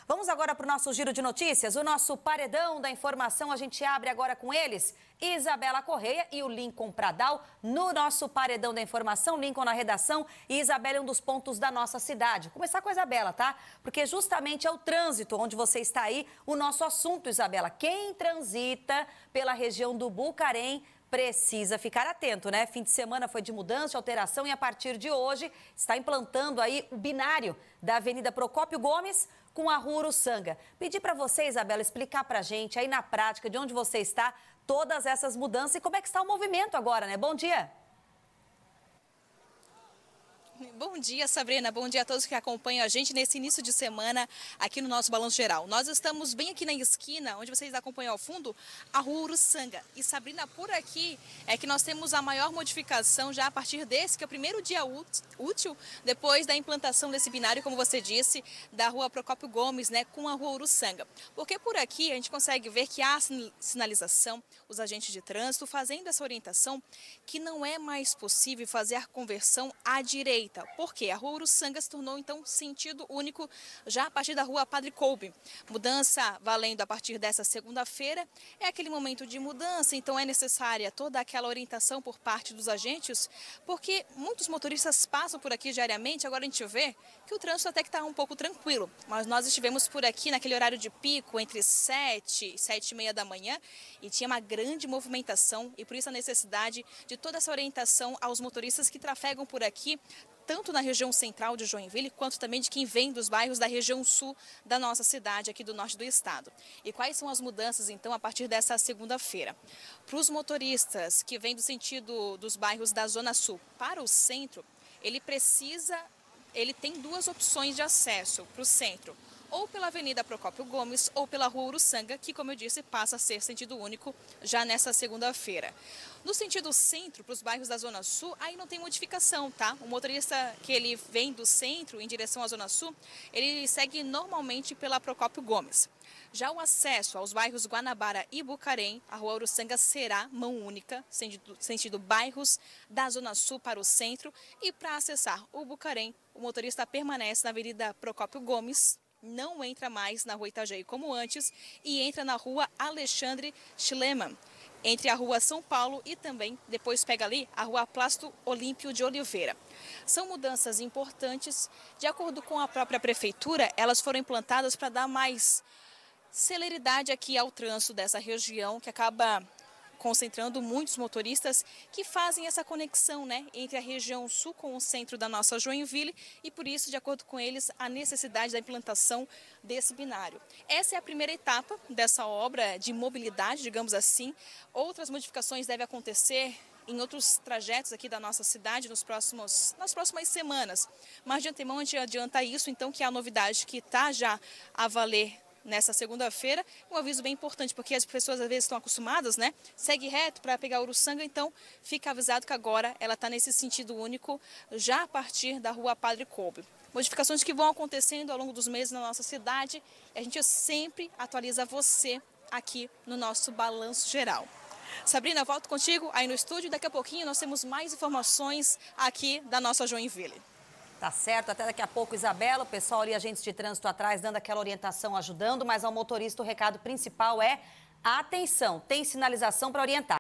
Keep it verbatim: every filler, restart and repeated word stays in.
Vamos agora para o nosso giro de notícias, o nosso paredão da informação. A gente abre agora com eles, Isabela Correia e o Lincoln Pradal no nosso paredão da informação. Lincoln na redação e Isabela é um dos pontos da nossa cidade. Vou começar com a Isabela, tá? Porque justamente é o trânsito onde você está aí, o nosso assunto, Isabela. Quem transita pela região do Bucarém precisa ficar atento, né? Fim de semana foi de mudança, alteração e a partir de hoje está implantando aí o binário da Avenida Procópio Gomes com a Rua Uruçanga. Pedi para você, Isabela, explicar para a gente aí na prática de onde você está, todas essas mudanças e como é que está o movimento agora, né? Bom dia! Bom dia, Sabrina. Bom dia a todos que acompanham a gente nesse início de semana aqui no nosso Balanço Geral. Nós estamos bem aqui na esquina, onde vocês acompanham ao fundo, a Rua Uruçanga. E, Sabrina, por aqui é que nós temos a maior modificação já a partir desse, que é o primeiro dia útil, depois da implantação desse binário, como você disse, da Rua Procópio Gomes, né, com a Rua Uruçanga. Porque por aqui a gente consegue ver que há sinalização, os agentes de trânsito fazendo essa orientação, que não é mais possível fazer a conversão à direita. Porque a Rua Uruçanga se tornou, então, sentido único já a partir da Rua Padre Kolbe. Mudança valendo a partir dessa segunda-feira. É aquele momento de mudança, então é necessária toda aquela orientação por parte dos agentes, porque muitos motoristas passam por aqui diariamente. Agora a gente vê que o trânsito até que está um pouco tranquilo. Mas nós estivemos por aqui naquele horário de pico, entre sete e sete e meia da manhã, e tinha uma grande movimentação, e por isso a necessidade de toda essa orientação aos motoristas que trafegam por aqui, tanto na região central de Joinville, quanto também de quem vem dos bairros da região sul da nossa cidade, aqui do norte do estado. E quais são as mudanças, então, a partir dessa segunda-feira? Para os motoristas que vêm do sentido dos bairros da Zona Sul para o centro, ele precisa, ele tem duas opções de acesso para o centro, ou pela Avenida Procópio Gomes ou pela Rua Uruçanga, que, como eu disse, passa a ser sentido único já nessa segunda-feira. No sentido centro, para os bairros da Zona Sul, aí não tem modificação, tá? O motorista que ele vem do centro em direção à Zona Sul, ele segue normalmente pela Procópio Gomes. Já o acesso aos bairros Guanabara e Bucarém, a Rua Uruçanga será mão única, sentido, sentido bairros da Zona Sul para o centro. E para acessar o Bucarém, o motorista permanece na Avenida Procópio Gomes, não entra mais na Rua Itajaí como antes e entra na Rua Alexandre Schliemann, entre a Rua São Paulo e também depois pega ali a Rua Plácido Olímpio de Oliveira. São mudanças importantes. De acordo com a própria prefeitura, elas foram implantadas para dar mais celeridade aqui ao trânsito dessa região, que acaba concentrando muitos motoristas que fazem essa conexão, né, entre a região sul com o centro da nossa Joinville e, por isso, de acordo com eles, a necessidade da implantação desse binário. Essa é a primeira etapa dessa obra de mobilidade, digamos assim. Outras modificações devem acontecer em outros trajetos aqui da nossa cidade nos próximos, nas próximas semanas. Mas de antemão a gente adianta isso, então, que é a novidade que está já a valer nessa segunda-feira, um aviso bem importante, porque as pessoas às vezes estão acostumadas, né? Segue reto para pegar Uruçanga, então fica avisado que agora ela está nesse sentido único, já a partir da Rua Padre Kolbe. Modificações que vão acontecendo ao longo dos meses na nossa cidade, e a gente sempre atualiza você aqui no nosso Balanço Geral. Sabrina, volto contigo aí no estúdio, daqui a pouquinho nós temos mais informações aqui da nossa Joinville. Tá certo, até daqui a pouco, Isabela, o pessoal ali, agentes de trânsito atrás, dando aquela orientação, ajudando, mas ao motorista o recado principal é atenção, tem sinalização para orientar.